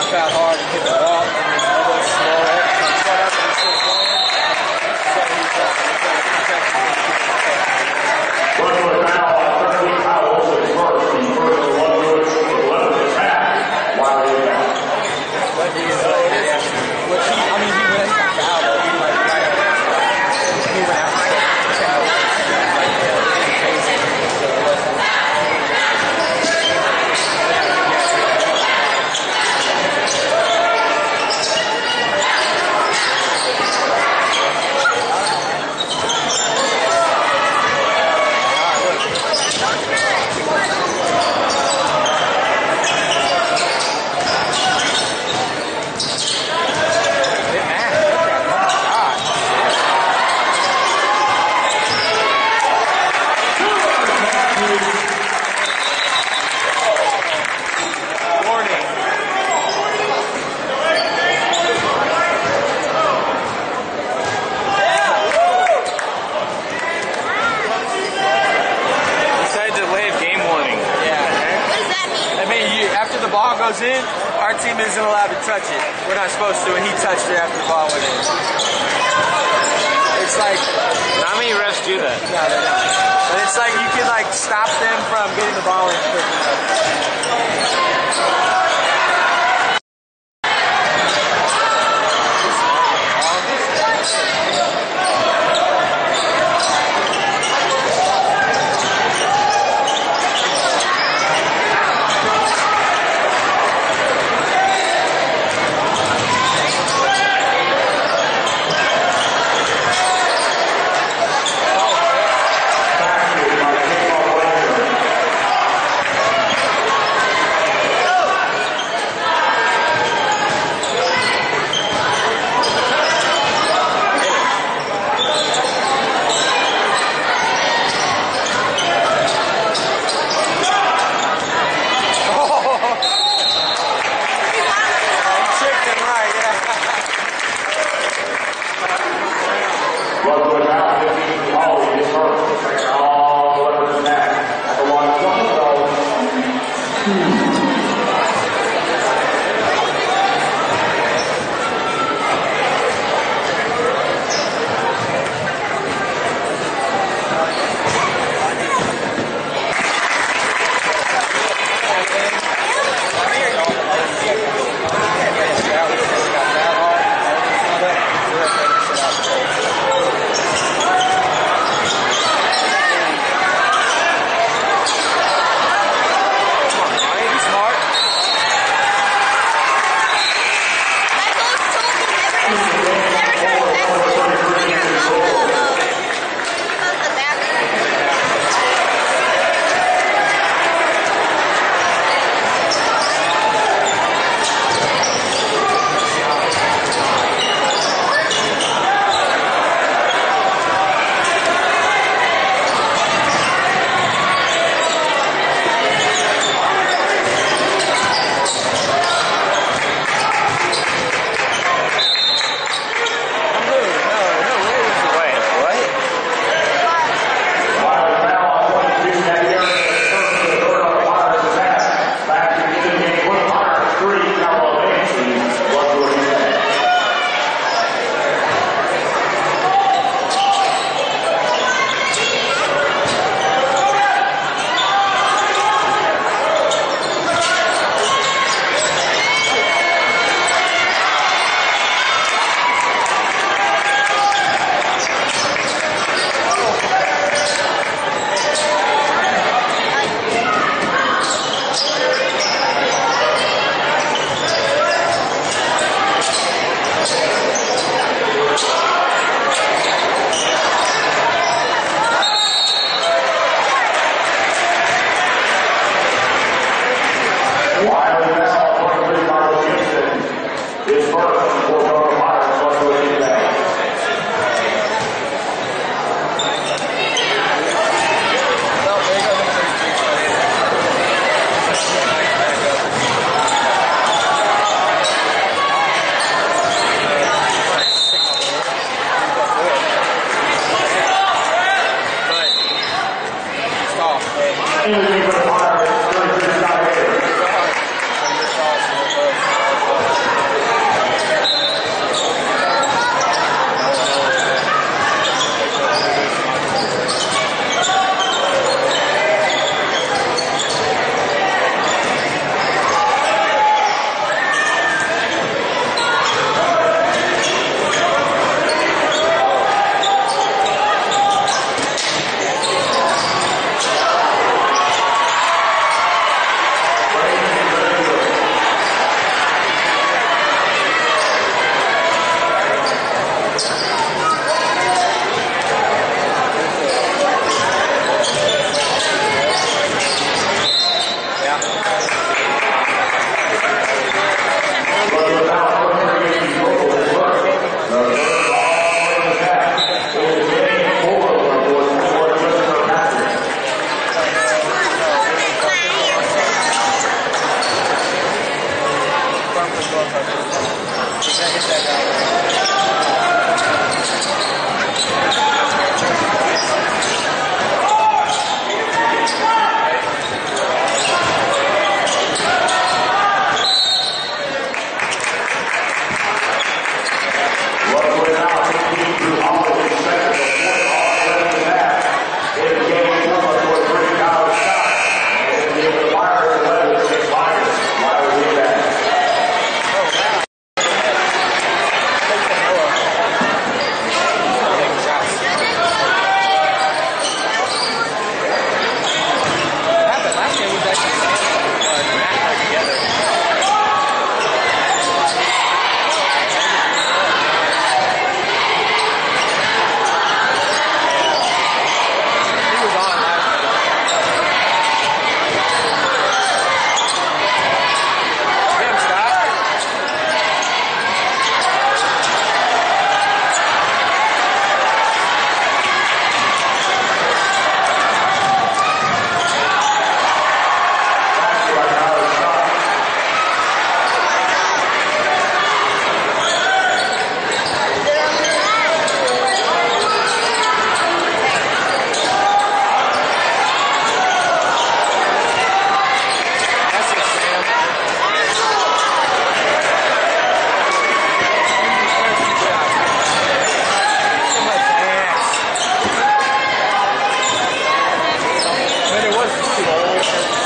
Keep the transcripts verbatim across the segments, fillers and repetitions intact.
jump out hard and hit the ball, and then elbow slow up, and shut up, and he's still playing. So he's uh, he's got to protect him. One more foul on thirty. Kyle Wilson first. He first to one good for the eleventh attack. While he was out. But he's uh, yeah. Which he, I mean, he went got fouled, but he like right away. He went out and ten over. Like uh, crazy. So it wasn't. After the ball goes in, our team isn't allowed to touch it. We're not supposed to, and he touched it after the ball went in. It's like... Not many refs do that. No, they don't. But it's like you can like stop them from getting the ball in quick enough. firm for both of us. He's gonna hit that guy. Luckily now, fifteen through all of the second, the fourth, all seven and a half. In the game, one for three college shots. And in the fire, eleven, six Tigers. Riley lead that. What happened last game was actually uh, Matt and I together. He was on last game. Damn, Scott. Basket by Tyler Scott. That's it, Sam. So much ass. Man, it was too old.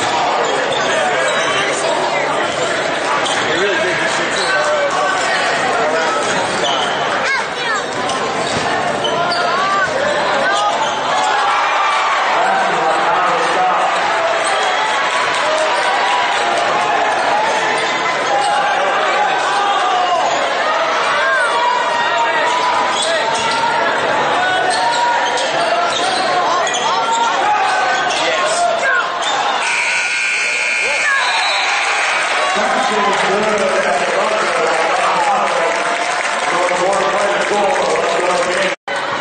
They really did this shit too. Basket by Tyler Scott. Basket was good at the buzzer. North Florida playing the goal. Let's go again.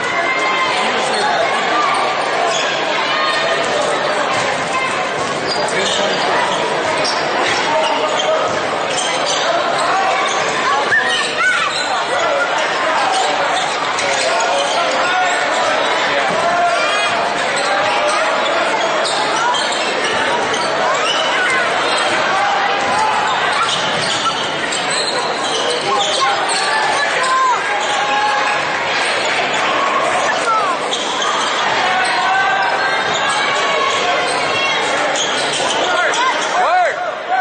Work!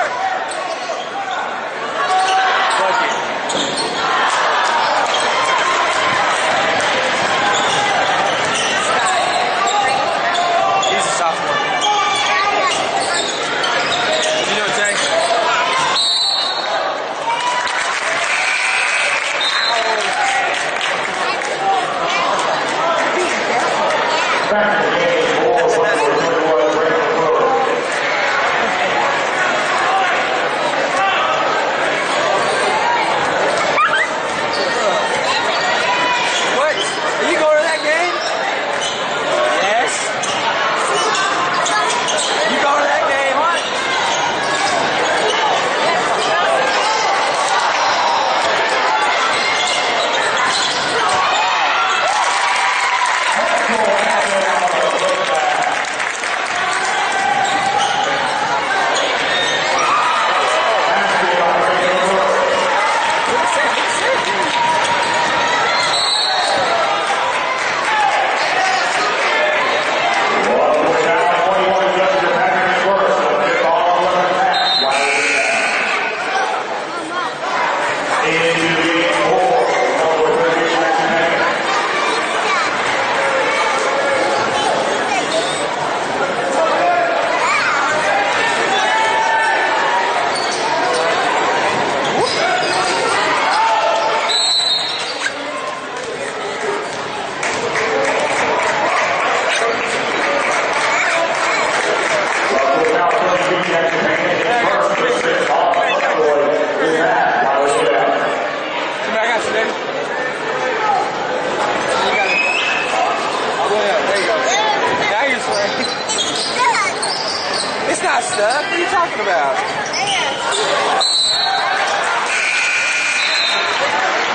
Fuck it. He's a sophomore. You know, Jay? Back to the game. Four, one, four, twenty-one, Brandon Brewer. What? Are you going to that game? Yes. You going to that game, huh? Basket by Brandon Brewer. Good save, good save, dude. Well, we're down twenty-one just to Patrick first. So it's all eleven and a half. Riley lead that. Into game four. Number thirty, Jackson Hagan. Well, now twenty-two, Jackson Hagan is first. It's all Buckboy is that. Riley lead that. Come here, I got you, baby. You got it. Oh, yeah, there you go. Now you're swearing. It's not stuff. What are you talking about?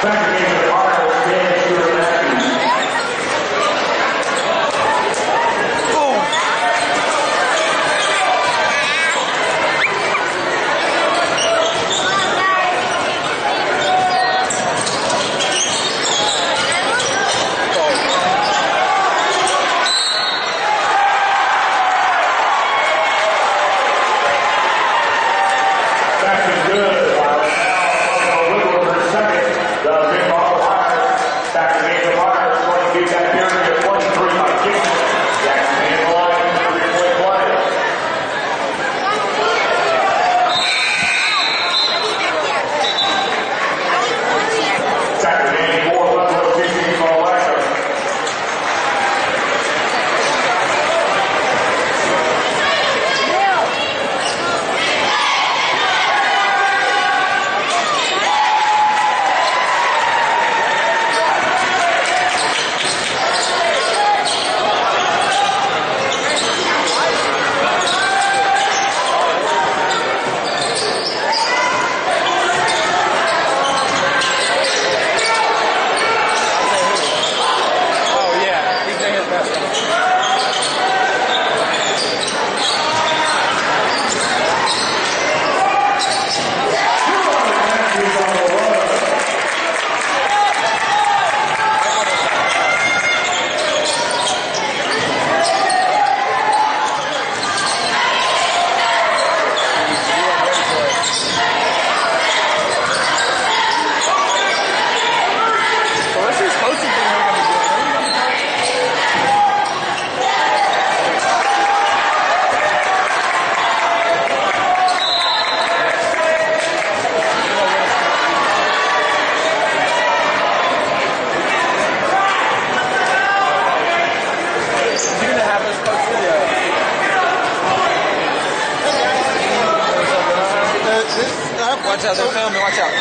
Watch out, they're filming, watch out.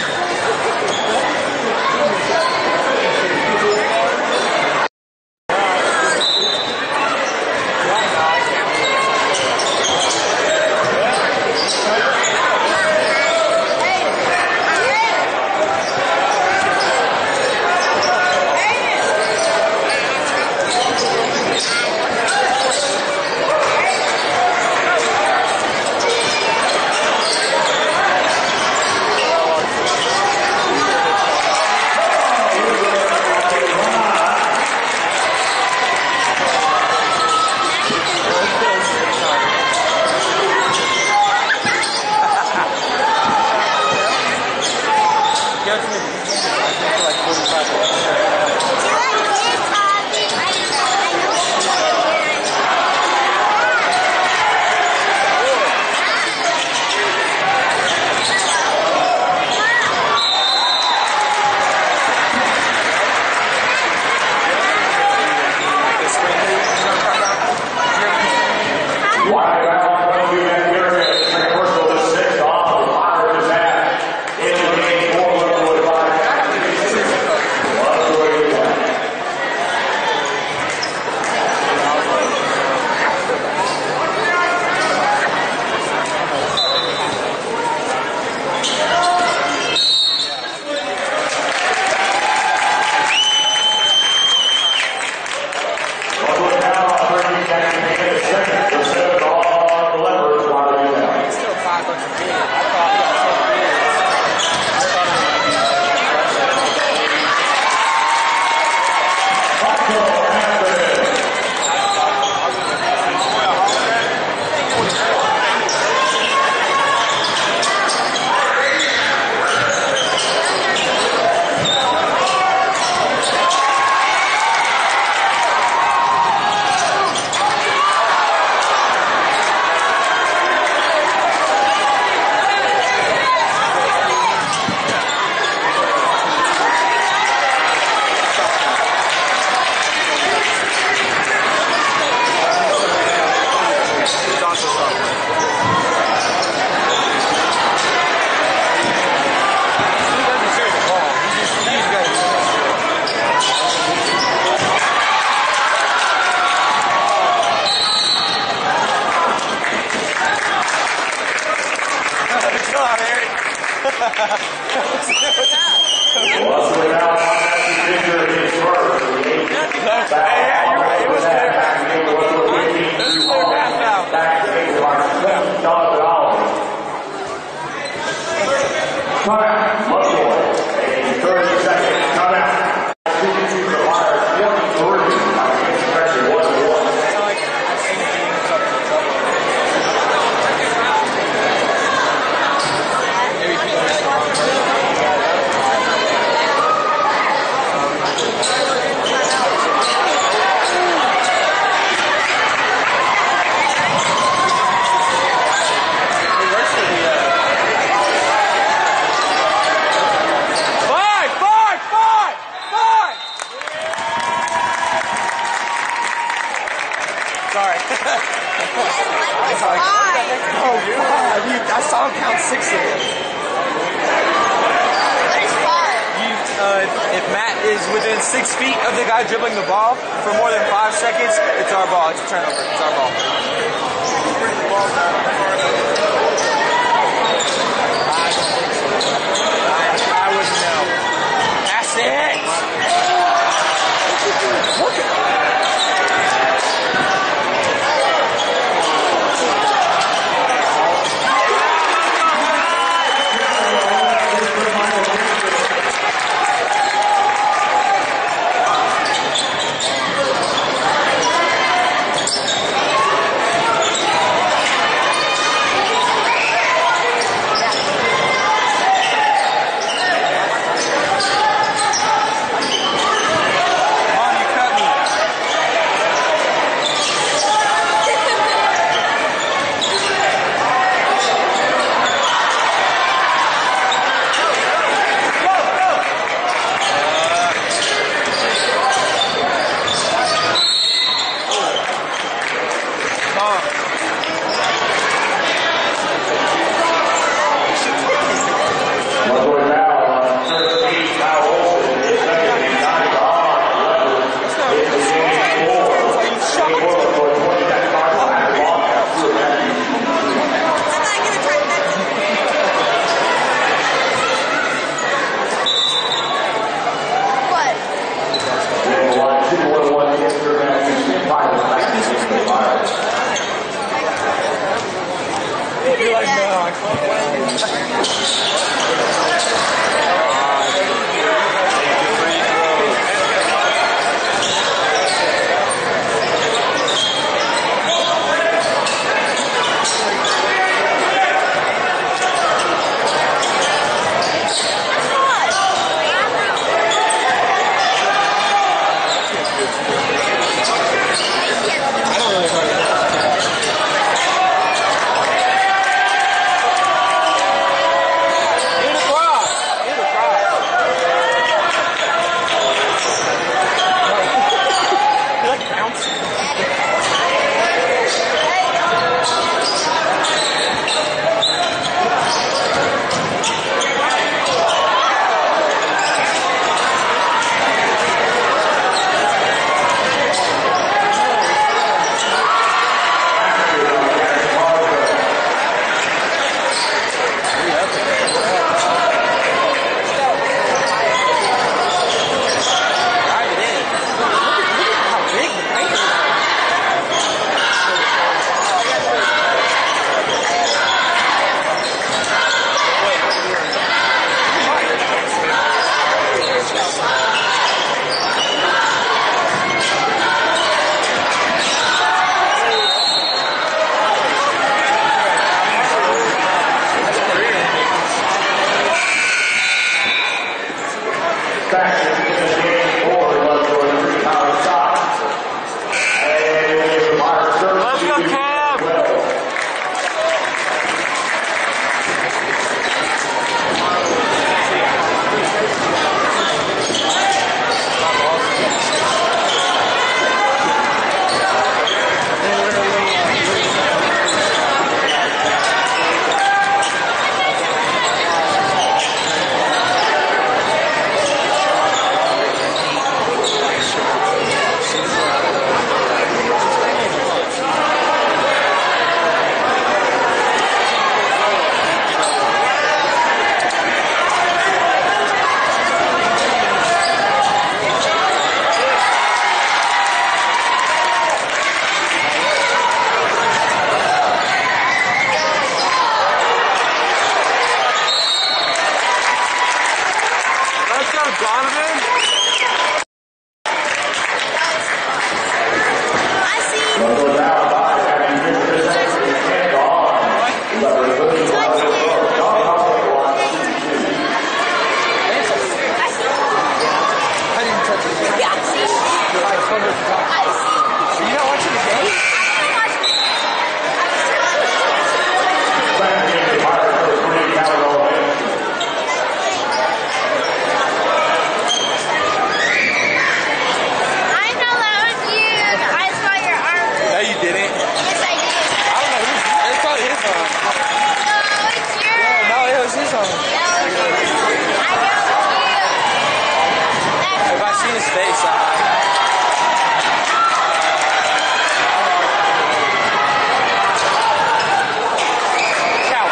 Come on, Eric. Sorry. I was like, what the heck? Oh, God. You, I saw him count six of it. There's five. You, uh, if Matt is within six feet of the guy dribbling the ball for more than five seconds, it's our ball. It's a turnover. It's our ball. Bring the ball down far enough. I don't think so. I, I wouldn't know. That's it. Look at that. Donovan? I see. Goes out by having missed the second handoff. But the first one was from John Hospital on two two. I see. I didn't touch it. Yeah, I see. I just wondered if you talked. I see. Are you not watching the game? I'm watching. I'm just Second game fire for the Green Capital. I know that was you. I saw your arm. No, you didn't. Yes, I did. I don't know who's. It's probably his phone. No, it's yours. No, it was his phone. No, it's yours. I know it's you. That's If I see his face, I. Cow.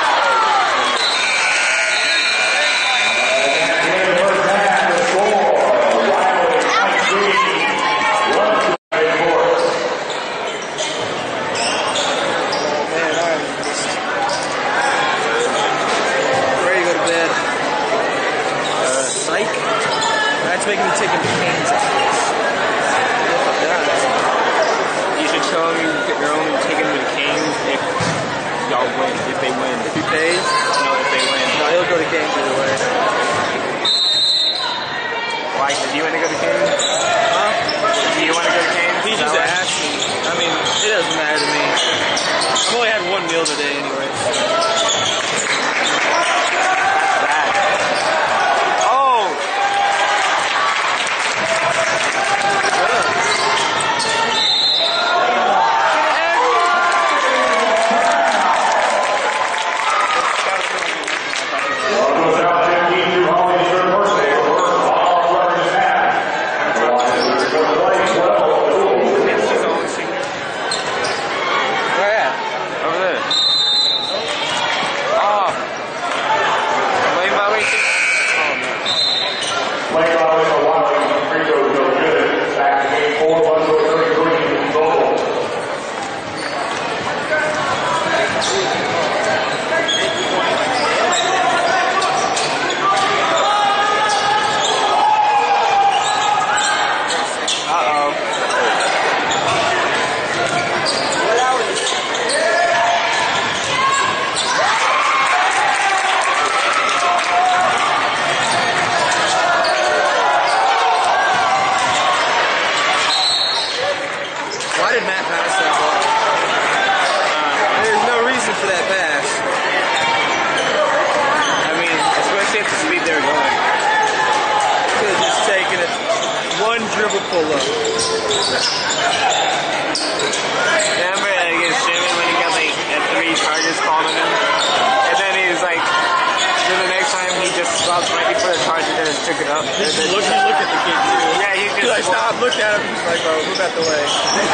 In the first half, the score, Riley nineteen, one to Forest. Man, I'm just ready to go to bed. Uh, psych. That's making me take him to Canes after this. Fuck that. You should show him you get your own and take him to the Canes if y'all win, if they win. If he pays, No, if they win. no, he'll go to Canes either way. Why? Did you want to go to Canes? Huh? Do you want to go to Canes? He Is just that why? asked me. I mean, it doesn't matter to me. I've only had one meal today anyway. Bad. Oh! Goes out fifteen to Holly third birthday. All runners half. The Lions are going to play twelve. She's always singing. Where at? Over there. Oh. Wait, by wait. Oh, no. Play by the Washington free throw no good. Back to game four, one to thirty-three total. Uh-oh. Why did Matt pass that ball? There's no reason for that pass. I mean, especially at the speed they were going. Could have just taken it. One dribble pull up. Remember against Jimmy when he got like at three charges called on him? And then he was like, then the next time he just stopped right before the charge and then took it up. He And just then- looked, he looked at the kid too. Yeah, he He like just stopped, looked at him, he's like, bro, move out the way.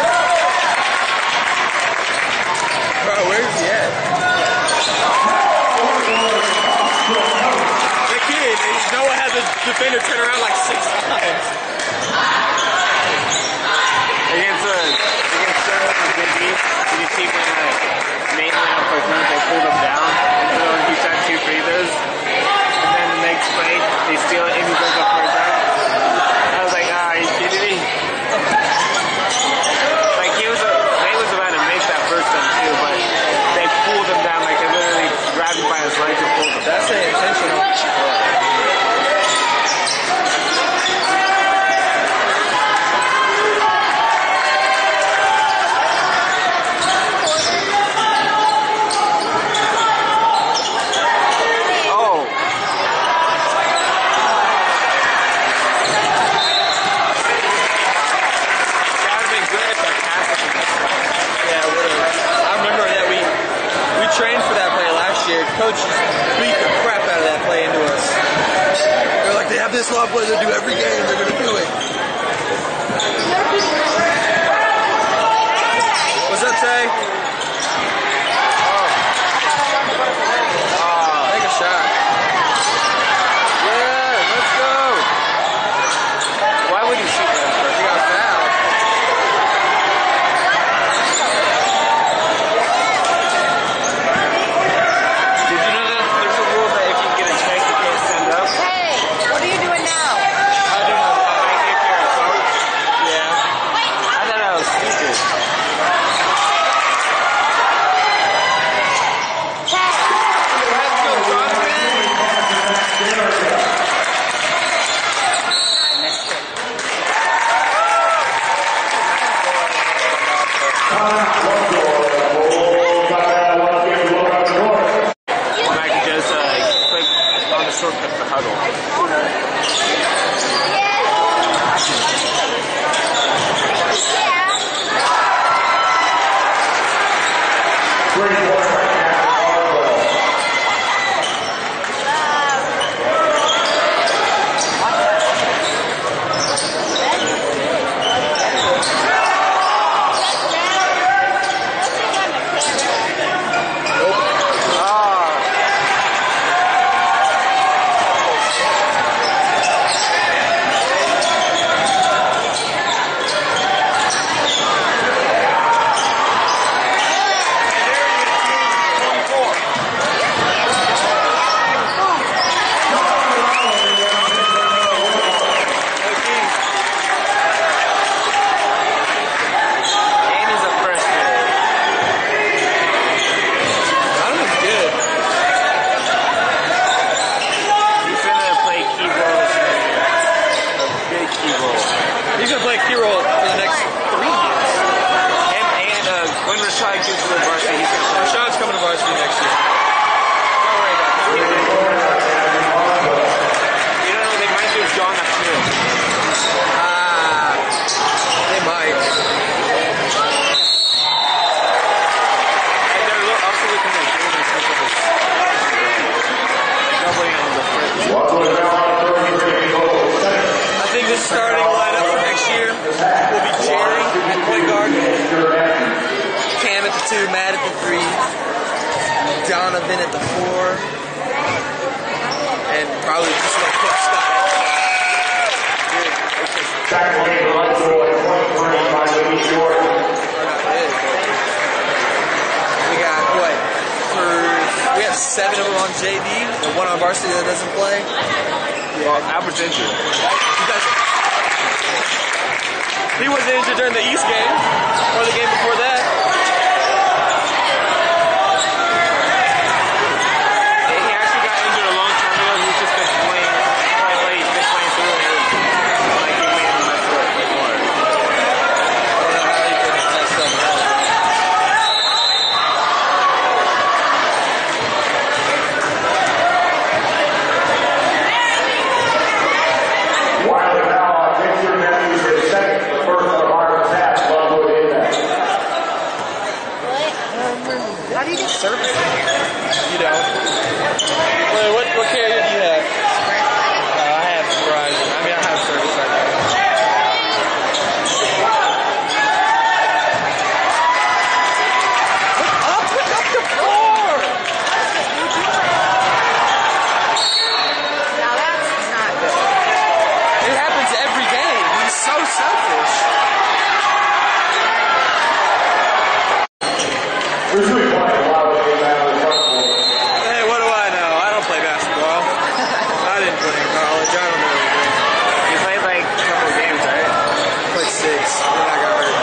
Bro, where's he at? The kid, Noah had the defender turn around like six times. against uh, against Sherwood and Big East, did you see when uh, Nate went up for three, they pulled him down, and so he shot two free throws, and then the next play, they steal it and he goes up for a dunk. I was like, ah, are you kidding me? Like he was, a, Nate was about to make that first one too, but they pulled him down, like they literally grabbed him by his legs and pulled him down. That's an intentional. Oh. That would have been good if that pass had been this way. Yeah, it would've. I remember that we we trained for that play last year. Coach just beat the crap out of that play into us. They're like, they have this law play they do every game. They're gonna do it. What's that say? Oh. Take a shot. Yeah, let's go. Why would he shoot that first? He got fouled. Did you know that there's a rule that if you get a check, you can't stand up? Hey, what are you doing now? That's the huddle. Three points right now for Caldwell. He's gonna play a key role for the next three years. And, and uh, when Rashad gets to the varsity, he's going to play. Rashad's coming to varsity next year. Don't worry about that. You don't know, they might do John up too. Ah, they might. And they're lo- also looking at Jalen Smith of his doubling on the first. I think the starting lineup for next year will be Jerry at point guard, Cam at the two, Matt at the three, Donovan at the four, and probably just like put Scott at the Second lead for Lovejoy, twenty-three by Louis Jordan. We got what? For we have seven of them on J V, and one on varsity that doesn't play. Well, Albert's injured. He doesn't. He wasn't injured during the East game or the game before that. He actually got injured a long time ago. He's just been playing, probably he's been playing through it. Like he made him mess up before. I don't know how he could have messed up. Wiley now takes your Matthews for the second. The first on Harvard pass, Lovejoy in that. How do you get service in here? You don't. Wait, what, what carrier do you have? Uh, I have Verizon. I mean, I have service right now. Look up, look up the floor! Now that's not good. It happens every game. He's so selfish. Who's we playing? Wiley in that on the front court. Hey, what do I know? I don't play basketball. I didn't play in college. I don't know anything. He played like a couple games, right? I played six when I got hurt.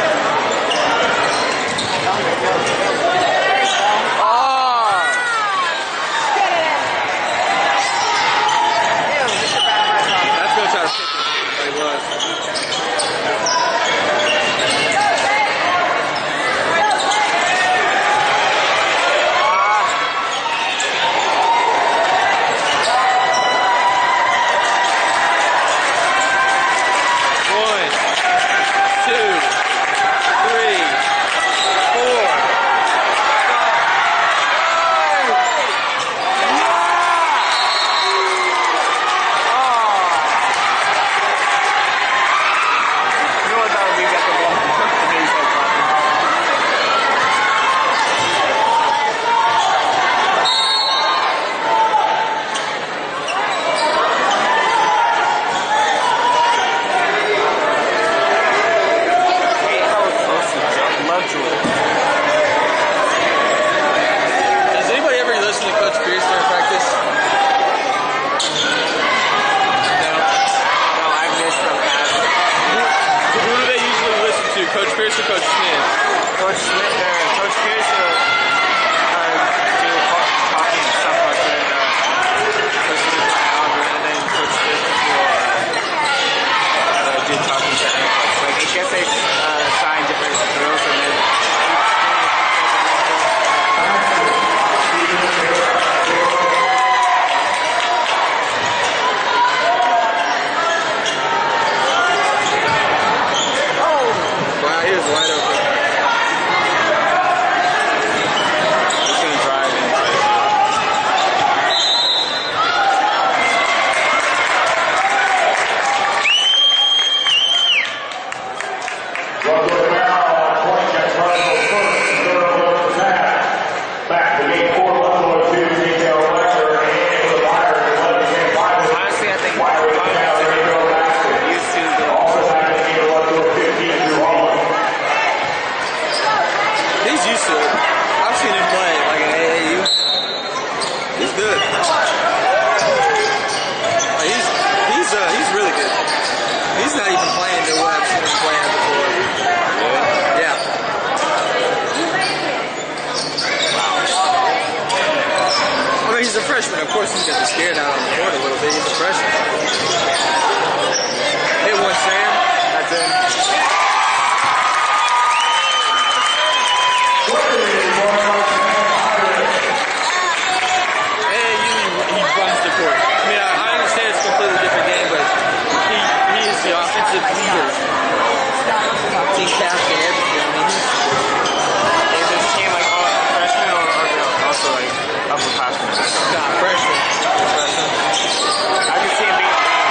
Oh! Ew, Mister Bradford's off. That's gonna try to pick him, but he was. One, two, three, four, You know what that would be? Got the ball. And then he's like clapping. Hey, that was close to jump. Lovejoy. Does anybody ever listen to Coach Pierce during practice? No. No, I missed the pass. Who, who do they usually listen to? Coach Pierce or Coach Smith? Coach Smith, uh, Coach Pierce, uh, uh, do talk- talking and stuff like that. Uh, Coach Smith to Albert, and then Coach Smith will uh, uh, do talking to Alex. Like, I guess they uh, assign different drills, and then got the spirit out on the court a little bit. He's a freshman. Hit one, Sam. That's in. Hey, usually he runs the court. I mean, I, I understand it's a completely different game, but he, he is the offensive leader. Team captain, everything. I mean, he's, Is this team like all freshmen or are they also like upperclassmen? nah, freshman. Freshman. I can see him being a leader.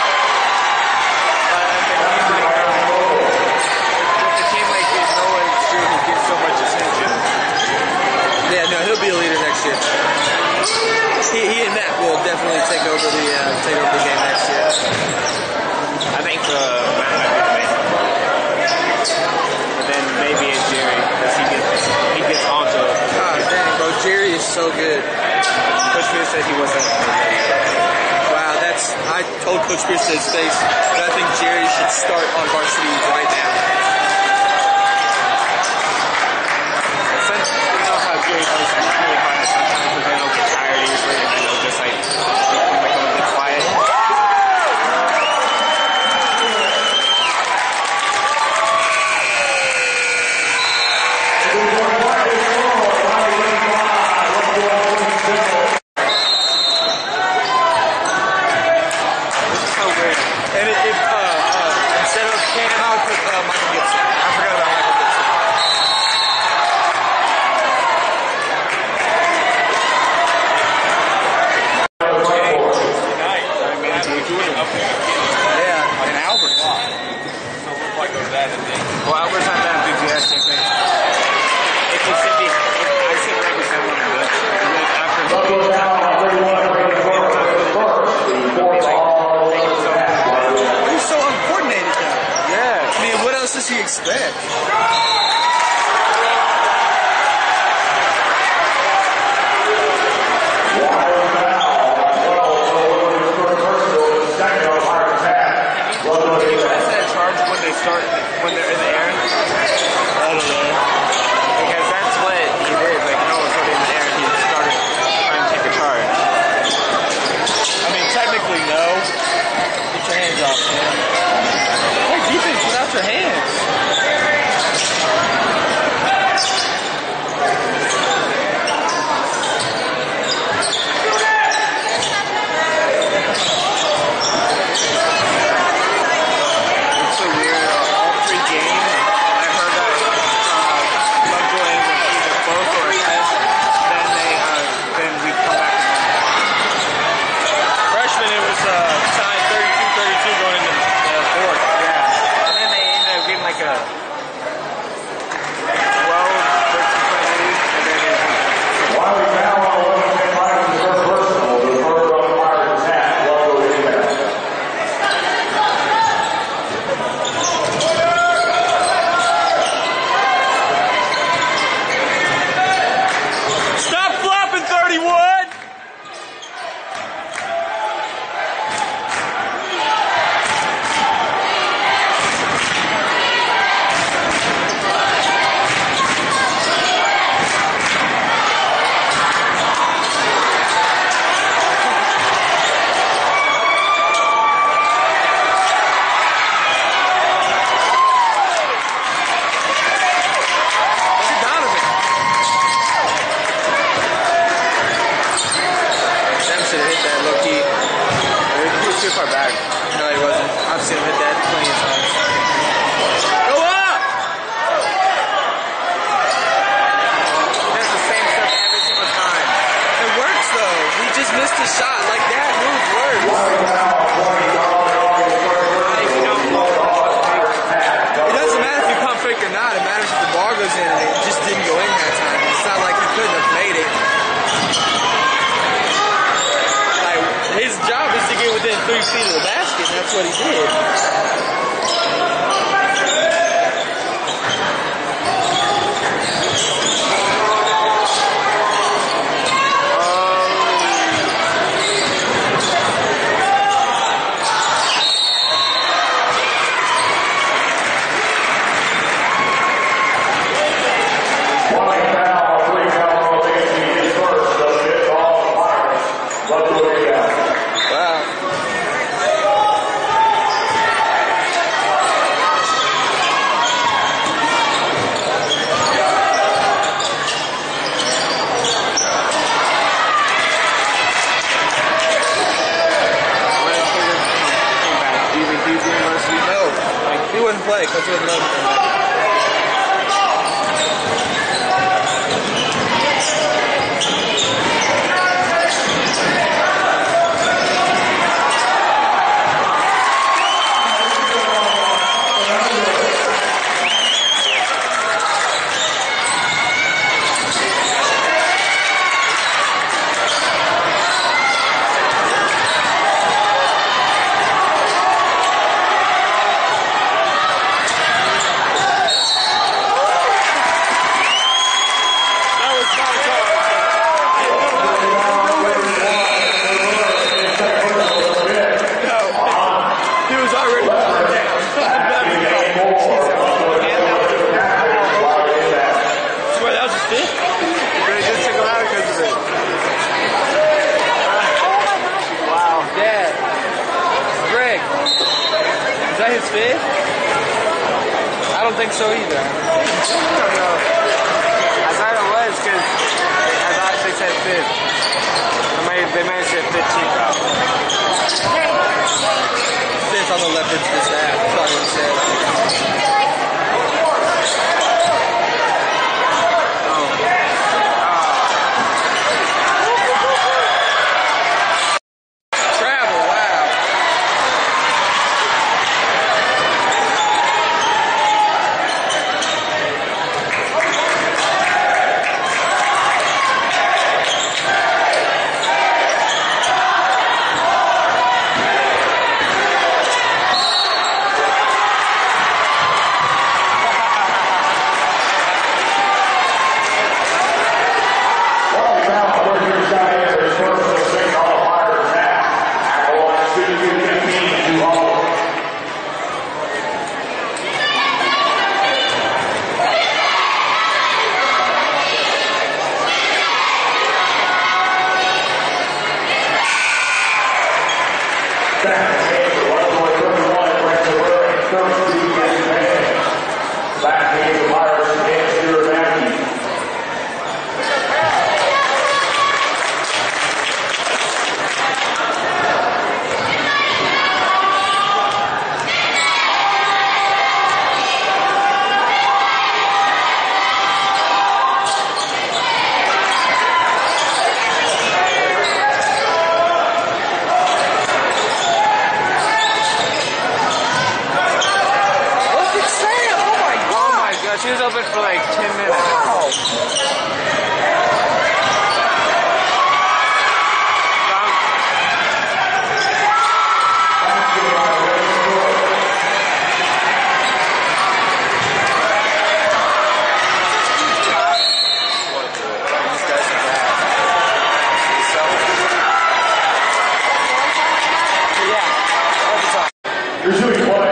But if a team like with a team like this, no one Drew who gets so much attention. Yeah, no, he'll be a leader next year. He, he and Matt will definitely take over the uh, take over the game next year. I think uh, Matt might be the main one. But then maybe it's Jerry because he gets he gets onto it. God dang, bro, Jerry is so good. Coach Pierce said he wasn't. Wow, that's I told Coach Pierce to his face that I think Jerry should start on varsity right now. Since you know how Jerry plays really hard sometimes, but then he'll get tired easily and then he'll just like become like a little bit quiet. It's so weird. And it, if uh, uh, instead of Cam, I would put uh, Michael Gibson. I forgot about Michael Gibson. Yeah, and Albert. Well, Albert's not that enthusiastic. But if he should be, if I should represent one of them. After Buffalo now on thirty-one, breaking forward for the first. The fourth all He's so uncoordinated now. yeah. I mean, what else does he expect? Is that charge when they start, when they're in the air? I don't know. Because that's what he did. Like, no one was already in the air. He started trying to take a charge. I mean, technically, no. Get your hands off, man. Play defense without your hands. It's so weird. All three games, I heard that uh, Lovejoy was either close or a test. Then they, uh, then we come back and win. Freshman, it was uh, tied thirty-two thirty-two going into the uh, fourth. Yeah. And then they ended up getting like a twelve, thirteen point lead, and then it Wiley now on eleven minus the first personal. The first on fire is half. Logo defense. Stop flopping, thirty-one! It's Donovan. Sam should have hit that low key. he was too far back. No, he wasn't. I've seen him hit that plenty of times. Go up! That's the same stuff every single time. It works though. He just missed a shot. Like that move works. Wiley now on twenty dollars on the first If you don't personal. It doesn't matter if you pump fake or not. It matters if the ball goes in and it just didn't go in that time. It's not like he couldn't have made it. Like, his job is to get within three feet of the basket, and that's what he did. Wiley now on three dollars. His first. The fifth all fire. Logo play. Coach wouldn't let him. I don't think so either. I thought it was because I thought they said fifth. They might, they might have said fifteenth out. Fifth on the Leopards this half. That's all he said. She was open for like ten minutes. You're shooting play.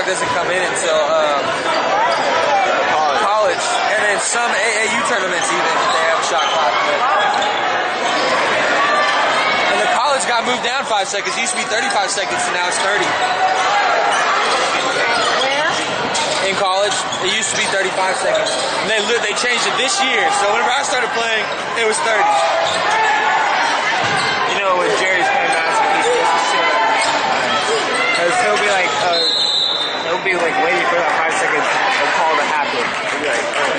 clock doesn't come in until um, college. college, and then some A A U tournaments even they have a shot clock. But, and the college got moved down five seconds. It used to be thirty-five seconds, and now it's thirty. Where? In college, it used to be thirty-five seconds. And they li- they changed it this year. So whenever I started playing, it was thirty. You know, when Jerry's playing basketball, he's supposed to shit because he'll be like, uh, he'll be like waiting for that five seconds of call to happen. He'll be like, oh.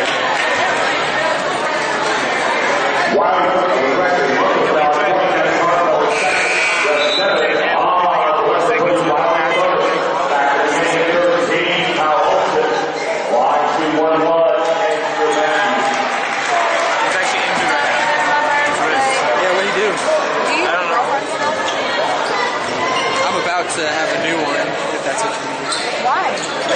Wiley took the record. He'll be trying to get a call for second. Four seconds of call to happen. He's actually injured right now. His wrist. Yeah, what'd he do? Do you I have don't a know. girlfriend still? I'm about to have a new one, if that's what you mean. Why?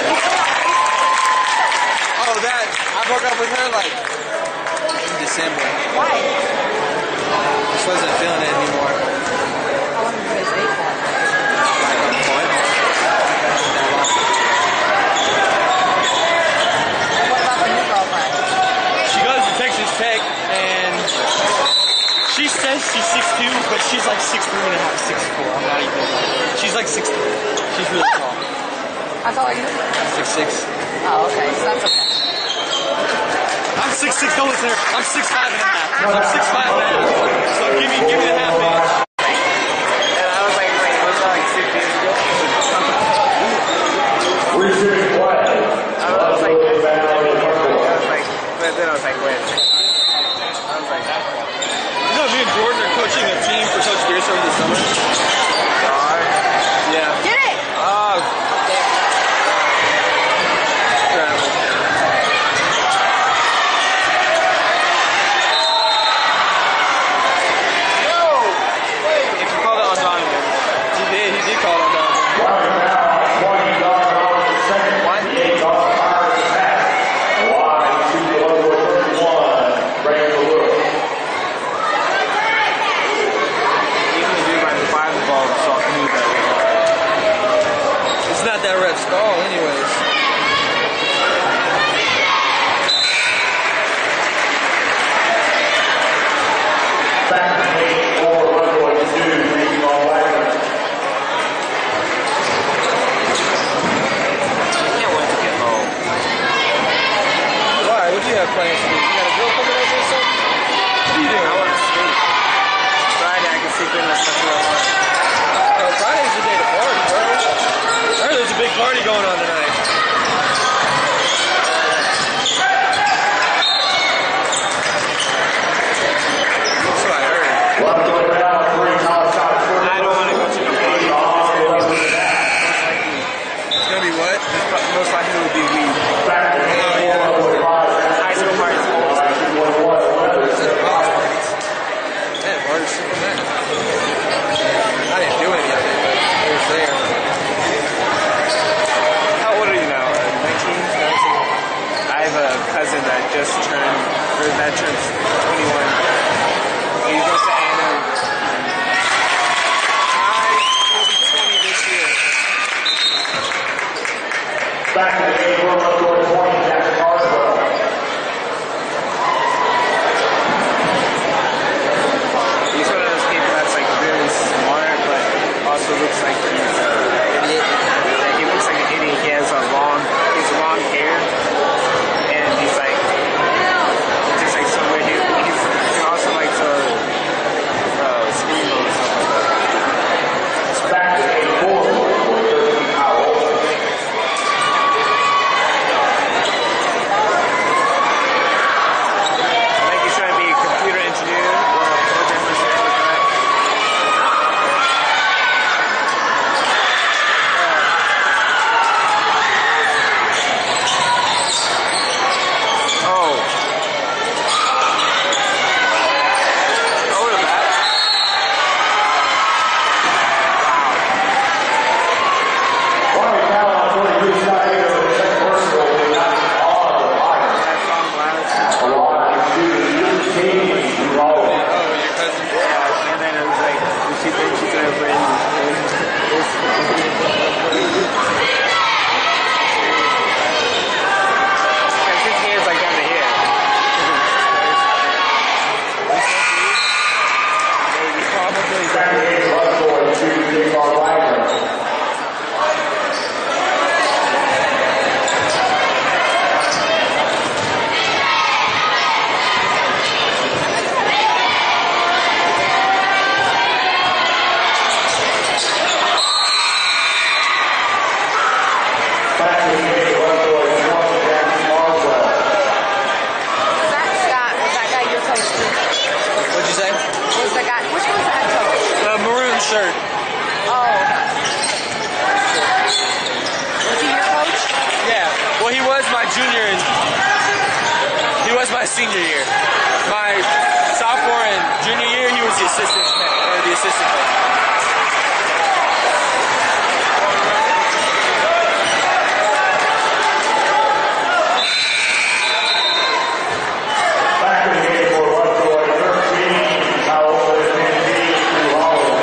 Oh, that. I broke up with her like in December. Why? Just wasn't feeling it anymore. How long did you guys date for? Like a month. What about the new girlfriend? She goes to Texas Tech, and she says she's six two, but she's like six three and a half, six four. I'm not even. She's like six three. She's really tall. How tall are you? six six. Oh, okay. So that's okay. I'm six six. Don't listen to her. I'm six five and a half. I'm six five and a half. So give me, give me the half inch. And I was like, wait, was that like six years ago? Resuming play. I was like, I was like, but then I was like, wait. I was like, You know, me and Jordan are coaching a team for Coach Pierce over the summer. God. Yeah. Get it! Oh. If you call that on Donovan. He did. He did call it on Donovan. Wiley now twenty yards on the second. twenty-eight yards fire to pass. Wide to the over thirty-one. Brandon Lewis. Even the dude right behind the ball saw knew that. It's not that ref's call, anyways. Back to eight four. One going to do. Reading on Wagner. I can't wait to get home. Why? What do you have plans to do? You got a girl coming over or something? What are you I doing? want to sleep. Friday I can sleep in as much as I want. Oh, Friday's the day to party, bro. I heard there's a big party going on tonight. That's what I heard. One going down. Three outside. I don't want to go to the party. It's gonna be what? Most likely it would be weed. Back to eight four. High school parties. Man, party's super nice. I didn't do any of it, but it was there. How old are you now? nineteen? I have a cousin that just turned, or that turns twenty-one. He goes to A and M. I will be twenty this year. Back to the eight four. One going twenty. Jack Carswell. He's one of those people that's like really smart, but also looks like he's uh, idiot. Like, he looks like an idiot. He has a long, he has long hair, and he's like, just like somewhere. He, he's, he also likes to uh, steamboat or something like that. Back to eight four. Powell. shirt. Oh. Was he your coach? Yeah. Well, he was my junior and he was my senior year. My sophomore and junior year, he was the assistant or the assistant coach. Back in the game for Lovejoy, thirteen. Foul with fifteen to Holloway.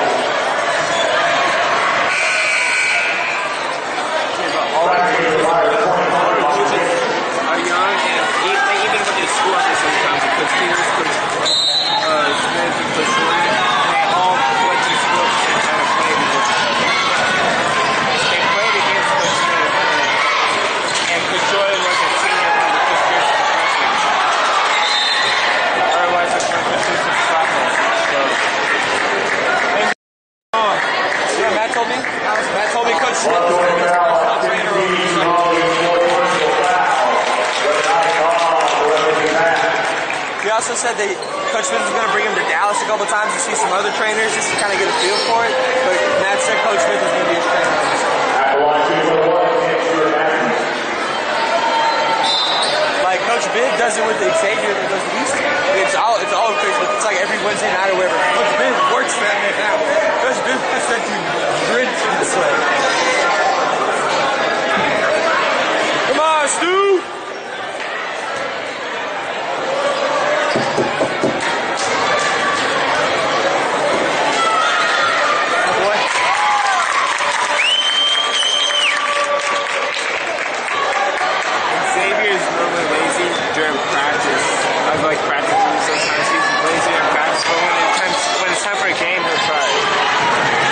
Back in the line, twenty-one. Are young and e- they even went to school at the same time. So Coach Peters, Coach uh, Smith, and Coach Jordan, they all went to school and kind of played against each other. They played against Coach Smith, and Coach Jordan was a senior when Coach Pierce was a freshman. Or was a Coach Pierce was a sophomore. So, and, oh, Yeah, Matt told me. Matt told me Coach Smith was going to be a trainer over the summer. He also said that Coach Smith was going to bring him to Dallas a couple times to see some other trainers just to kind of get a feel for it. But Matt said Coach Smith was going to be his trainer over the summer. Like Coach Bibb does it with Xavier that goes east. It's all it's all Coach Bibb. It's like every Wednesday night or whatever. Coach Bibb works that man out. Coach Bibb puts that dude grinch in the sweat. Come on, Stu! Boy. Xavier is normally lazy during practice. I like practicing sometimes he's lazy in practice, but when it's time, when it's time for a game, he'll try.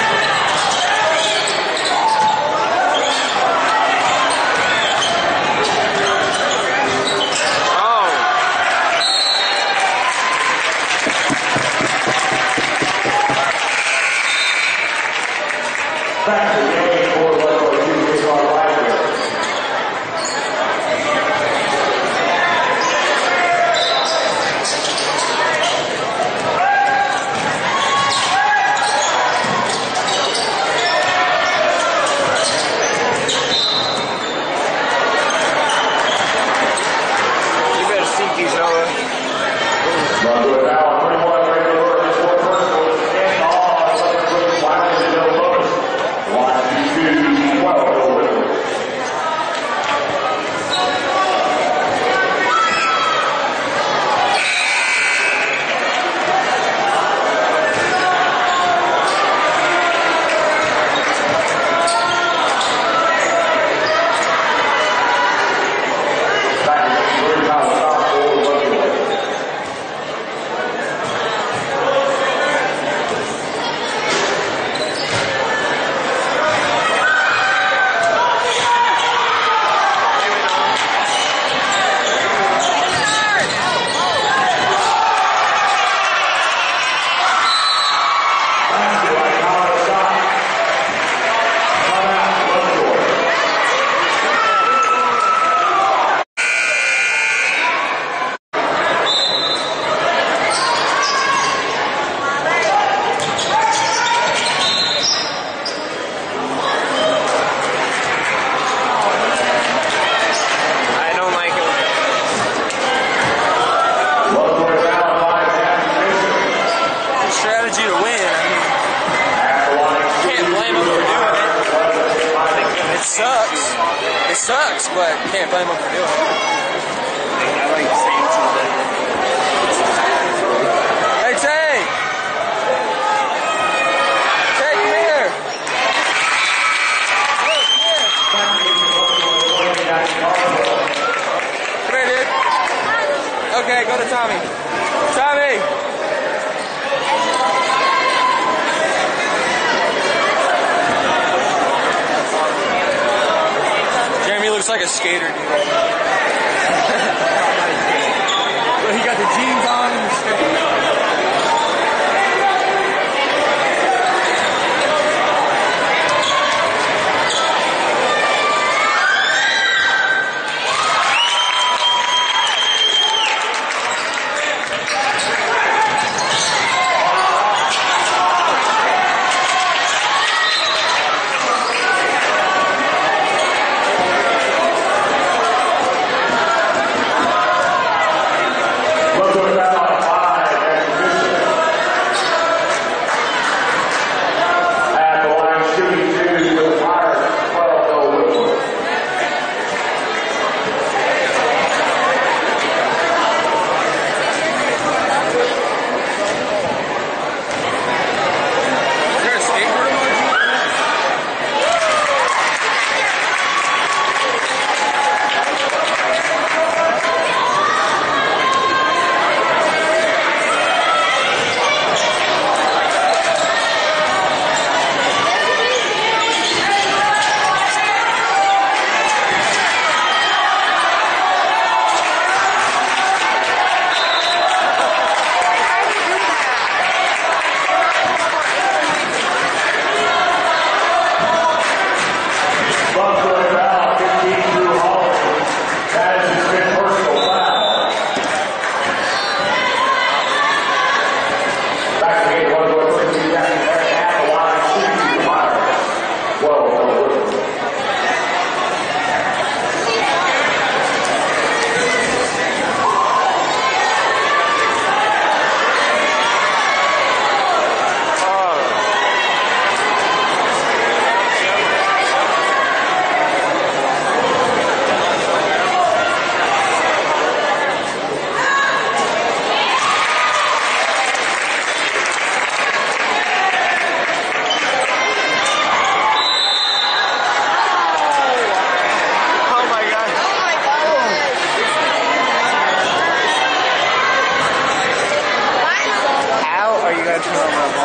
Oh, Back to the game for Lovejoy, two kick on Library. you better sink these, Noah. Lovejoy now on twenty-one, regular, this one personal, and all, Lovejoy, Wiley, and Bill Lewis. One, two, twelve, Bill Lewis. Back to the three, foul, stop for Lovejoy. I don't like it. Lovejoy now on five, ammunition. It's a strategy to win. I mean, can't blame him for doing it. It sucks. It sucks, but can't blame him for doing it. I like the Saints better. Hey, Tay! Tay, come here! Look, come here. Come here, dude. Okay, go to Tommy. Tommy! Jeremy looks like a skater, dude. Well, he got the jeans on and the skates. foul on five at position. At the line, shooting two with Myers, twelve, no Whitworth. Is there a skateboard emoji? Buffalo foul, fifteen through Holland. That is his fifth personal foul. Back to game one, North fifteen seconds at the line, shooting two Myers, twelve, no Whitworth. Oh my god. Oh my god. How are you gonna turn on my